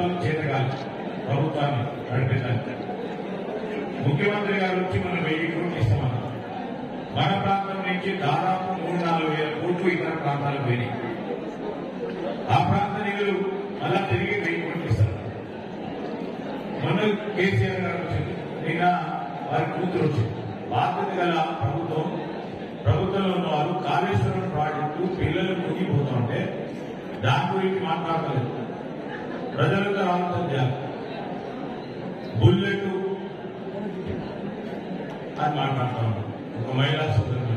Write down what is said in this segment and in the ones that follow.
ప్రభుత్వాన్ని చేతగాలి ప్రభుత్వాన్ని నడిపించడానికి. ముఖ్యమంత్రి గారు వచ్చి మనం 1000 కోట్లు ఇస్తామన్నారు. మన ప్రాంతం నుంచి దాదాపు 3-4 వేల కోట్లు ఇతర ప్రాంతాలకు పోయినాయి. ఆ ప్రాంత నిధులు అలా తిరిగి 1000 కోట్లు ఇస్తారు. మొన్న కేసీఆర్ గారు వచ్చింది, నిన్న వారి కూతురు వచ్చింది. బాధ్యత గల ప్రభుత్వంలో ఉన్న వారు కాళేశ్వరం ప్రాజెక్టు పిల్లలు మునిగిపోతుంటే దాని గురించి మాట్లాడలేదు. ప్రజలకు ఆలోచన చేయాలి. బుల్లెట్ అని మాట్లాడుతూ ఉన్నాం ఒక మహిళా సోదరులు.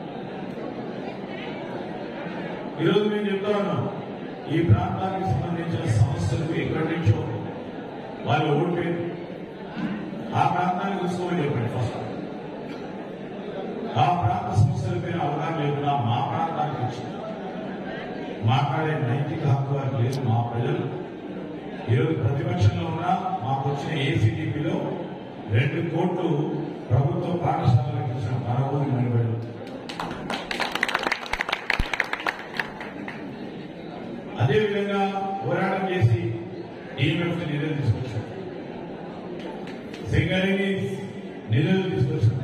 ఈరోజు మేము చెప్తా ఉన్నాం, ఈ ప్రాంతానికి సంబంధించిన సమస్యలు ఎక్కడి నుంచో వాళ్ళు ఓడిపోయింది. ఆ ప్రాంతాన్ని చూసుకోమని చెప్పండి. ఫస్ట్ ఆ ప్రాంత సమస్యలపై అవగాహన లేకుండా మా ప్రాంతానికి వచ్చి మాట్లాడే నైతిక హక్కు వారికి లేదు. మా ప్రజలు ఈరోజు ప్రతిపక్షంలో ఉన్నా మాకు వచ్చిన ఏసీటీపీలో 2 కోట్లు ప్రభుత్వ పాఠశాలకు ఇచ్చిన పరభూమి నిలబడి అదేవిధంగా పోరాటం చేసి ఈఎంఎఫ్ నిధులు తీసుకొచ్చారు, సింగరేణి నిధులు తీసుకొచ్చారు.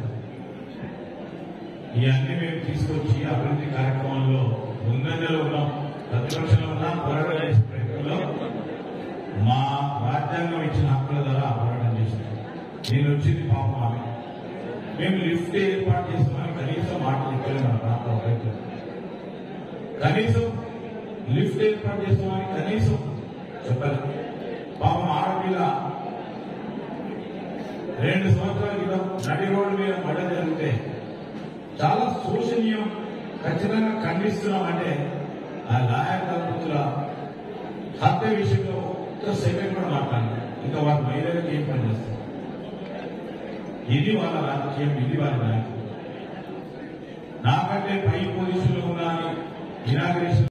ఇవన్నీ మేము తీసుకొచ్చి అభివృద్ధి కార్యక్రమంలో ముందంజలో ఉన్నాం. ప్రతిపక్షంలో ఉన్న పోరాటం చేసే ప్రయత్నంలో మా రాజ్యాంగం ఇచ్చిన హక్కుల ద్వారా పోరాటం చేశాం. నేను వచ్చింది పాపం ఆమె. మేము లిఫ్ట్ ఏర్పాటు చేస్తామని కనీసం మాట చెప్పలేదు. మన ప్రాంతం రైతులు కనీసం లిఫ్ట్ ఏర్పాటు చేస్తామని కనీసం చెప్పలేదు. పాపం ఆడపిల్ల 2 సంవత్సరాల క్రితం నడి రోడ్డు మీద మడ జరిగితే చాలా శోషనీయం, ఖచ్చితంగా ఖండిస్తున్నామంటే ఆ లాయర్ దంపతుల హత్య విషయంలో ఒక్క సెకండ్ కూడా మాట్లాడాలి. ఇంకా వాళ్ళ మహిళలకు ఏం పని చేస్తారు? ఇది వాళ్ళ రాజకీయం, ఇది వాళ్ళ నాయకులు. నాకంటే పై పొజిషన్లో ఉన్న ఇనాగ్రేషన్